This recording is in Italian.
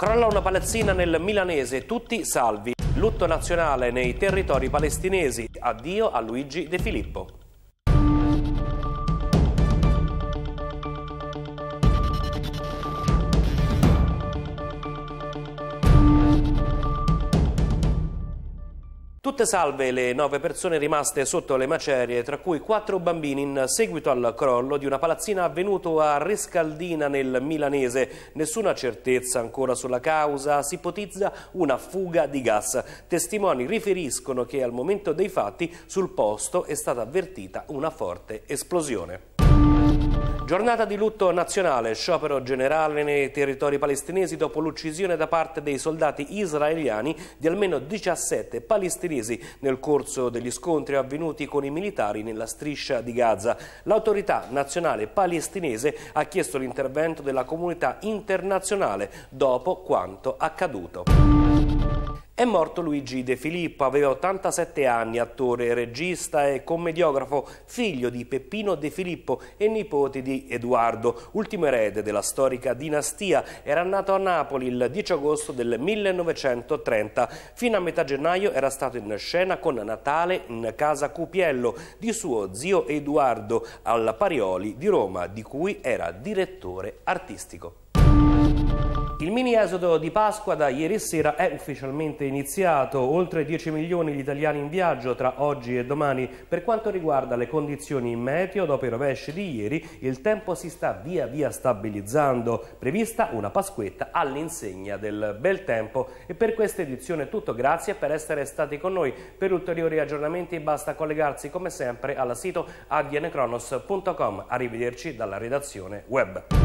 Crolla una palazzina nel milanese, tutti salvi. Lutto nazionale nei territori palestinesi. Addio a Luigi De Filippo. Tutte salve le 9 persone rimaste sotto le macerie, tra cui 4 bambini in seguito al crollo di una palazzina avvenuto a Rescaldina nel milanese. Nessuna certezza ancora sulla causa, si ipotizza una fuga di gas. Testimoni riferiscono che al momento dei fatti sul posto è stata avvertita una forte esplosione. Giornata di lutto nazionale, sciopero generale nei territori palestinesi dopo l'uccisione da parte dei soldati israeliani di almeno 17 palestinesi nel corso degli scontri avvenuti con i militari nella striscia di Gaza. L'autorità nazionale palestinese ha chiesto l'intervento della comunità internazionale dopo quanto accaduto. È morto Luigi De Filippo, aveva 87 anni, attore, regista e commediografo, figlio di Peppino De Filippo e nipote di Edoardo, ultimo erede della storica dinastia. Era nato a Napoli il 10 agosto del 1930. Fino a metà gennaio era stato in scena con Natale in casa Cupiello di suo zio Edoardo al Parioli di Roma, di cui era direttore artistico. Il mini esodo di Pasqua da ieri sera è ufficialmente iniziato, oltre 10 milioni gli italiani in viaggio tra oggi e domani. Per quanto riguarda le condizioni meteo, dopo i rovesci di ieri, il tempo si sta via via stabilizzando, prevista una Pasquetta all'insegna del bel tempo. E per questa edizione è tutto, grazie per essere stati con noi. Per ulteriori aggiornamenti basta collegarsi come sempre al sito adnkronos.com. Arrivederci dalla redazione web.